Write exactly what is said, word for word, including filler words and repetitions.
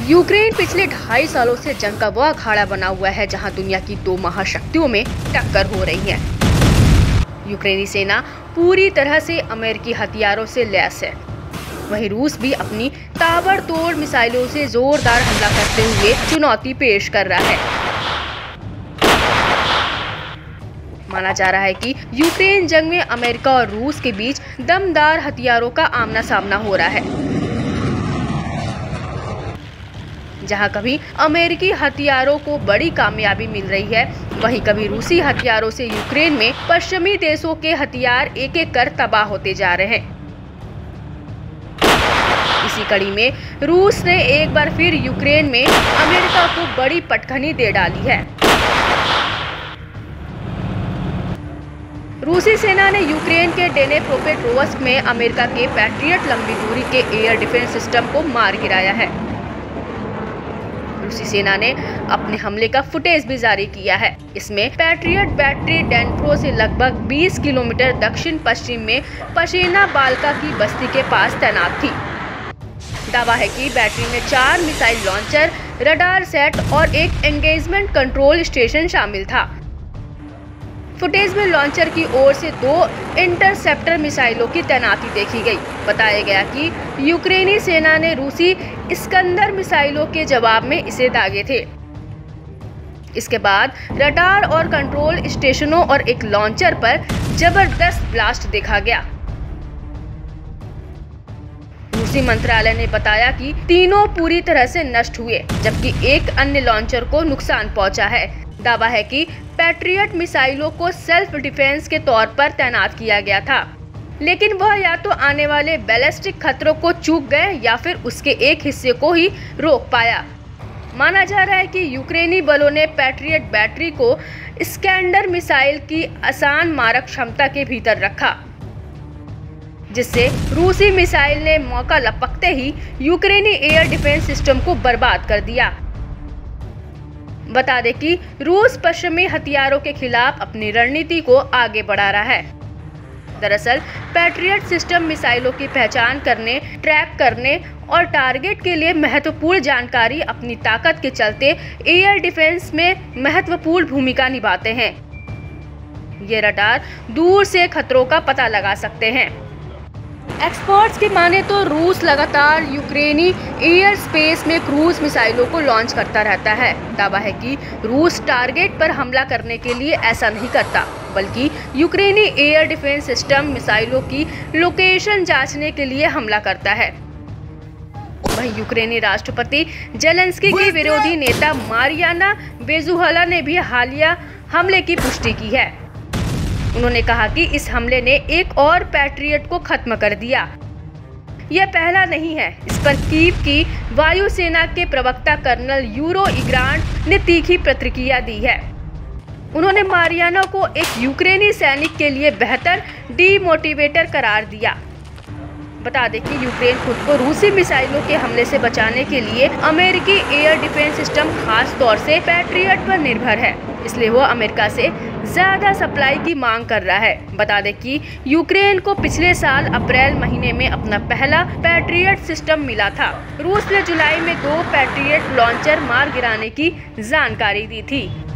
Ukraine पिछले ढाई सालों से जंग का वो अखाड़ा बना हुआ है जहां दुनिया की दो महाशक्तियों में टक्कर हो रही है। यूक्रेनी सेना पूरी तरह से अमेरिकी हथियारों से लैस है, वहीं रूस भी अपनी ताबड़तोड़ मिसाइलों से जोरदार हमला करते हुए चुनौती पेश कर रहा है। माना जा रहा है कि यूक्रेन जंग में अमेरिका और रूस के बीच दमदार हथियारों का आमना सामना हो रहा है। जहां कभी अमेरिकी हथियारों को बड़ी कामयाबी मिल रही है, वहीं कभी रूसी हथियारों से यूक्रेन में पश्चिमी देशों के हथियार एक एक कर तबाह होते जा रहे हैं। इसी कड़ी में रूस ने एक बार फिर यूक्रेन में अमेरिका को बड़ी पटखनी दे डाली है। रूसी सेना ने यूक्रेन के डेनेप्रोपेट्रोव्स्क में अमेरिका के पैट्रियट लंबी दूरी के एयर डिफेंस सिस्टम को मार गिराया है। रूसी सेना ने अपने हमले का फुटेज भी जारी किया है। इसमें पैट्रियट बैटरी डेनप्रो से लगभग बीस किलोमीटर दक्षिण पश्चिम में पशेना बाल्का की बस्ती के पास तैनात थी। दावा है कि बैटरी में चार मिसाइल लॉन्चर, रडार सेट और एक एंगेजमेंट कंट्रोल स्टेशन शामिल था। फुटेज में लॉन्चर की ओर से दो इंटरसेप्टर मिसाइलों की तैनाती देखी गई। बताया गया कि यूक्रेनी सेना ने रूसी इस्कंदर मिसाइलों के जवाब में इसे दागे थे। इसके बाद रडार और कंट्रोल स्टेशनों और एक लॉन्चर पर जबरदस्त ब्लास्ट देखा गया। रूसी मंत्रालय ने बताया कि तीनों पूरी तरह से नष्ट हुए, जबकि एक अन्य लॉन्चर को नुकसान पहुंचा है। दावा है कि पैट्रियट मिसाइलों को सेल्फ डिफेंस के तौर पर तैनात किया गया था, लेकिन वह या तो आने वाले बैलिस्टिक खतरों को चूक गए या फिर उसके एक हिस्से को ही रोक पाया। माना जा रहा है कि यूक्रेनी बलों ने पैट्रियट बैटरी को इस्कैंडर मिसाइल की आसान मारक क्षमता के भीतर रखा, जिससे रूसी मिसाइल ने मौका लपकते ही यूक्रेनी एयर डिफेंस सिस्टम को बर्बाद कर दिया। बता दें कि रूस पश्चिमी हथियारों के खिलाफ अपनी रणनीति को आगे बढ़ा रहा है। दरअसल पैट्रियट सिस्टम मिसाइलों की पहचान करने, ट्रैक करने और टारगेट के लिए महत्वपूर्ण जानकारी अपनी ताकत के चलते एयर डिफेंस में महत्वपूर्ण भूमिका निभाते हैं। ये रडार दूर से खतरों का पता लगा सकते हैं। एक्सपर्ट्स की माने तो रूस लगातार यूक्रेनी एयर स्पेस में क्रूज मिसाइलों को लॉन्च करता रहता है। दावा है कि रूस टारगेट पर हमला करने के लिए ऐसा नहीं करता, बल्कि यूक्रेनी एयर डिफेंस सिस्टम मिसाइलों की लोकेशन जांचने के लिए हमला करता है। वहीं यूक्रेनी राष्ट्रपति जेलेंस्की के विरोधी नेता मारियाना बेजुहला ने भी हालिया हमले की पुष्टि की है। उन्होंने कहा कि इस हमले ने एक और पैट्रियट को खत्म कर दिया। यह पहला नहीं है। इस पर कीव की वायुसेना के प्रवक्ता कर्नल यूरो इग्रांड ने तीखी प्रतिक्रिया दी है। उन्होंने मारियाना को एक यूक्रेनी सैनिक के लिए बेहतर डीमोटिवेटर करार दिया। बता दें कि यूक्रेन खुद को रूसी मिसाइलों के हमले से बचाने के लिए अमेरिकी एयर डिफेंस सिस्टम खास तौर से पैट्रियट पर निर्भर है, इसलिए वो अमेरिका से ज्यादा सप्लाई की मांग कर रहा है। बता दें कि यूक्रेन को पिछले साल अप्रैल महीने में अपना पहला पैट्रियट सिस्टम मिला था। रूस ने जुलाई में दो पैट्रियट लॉन्चर मार गिराने की जानकारी दी थी।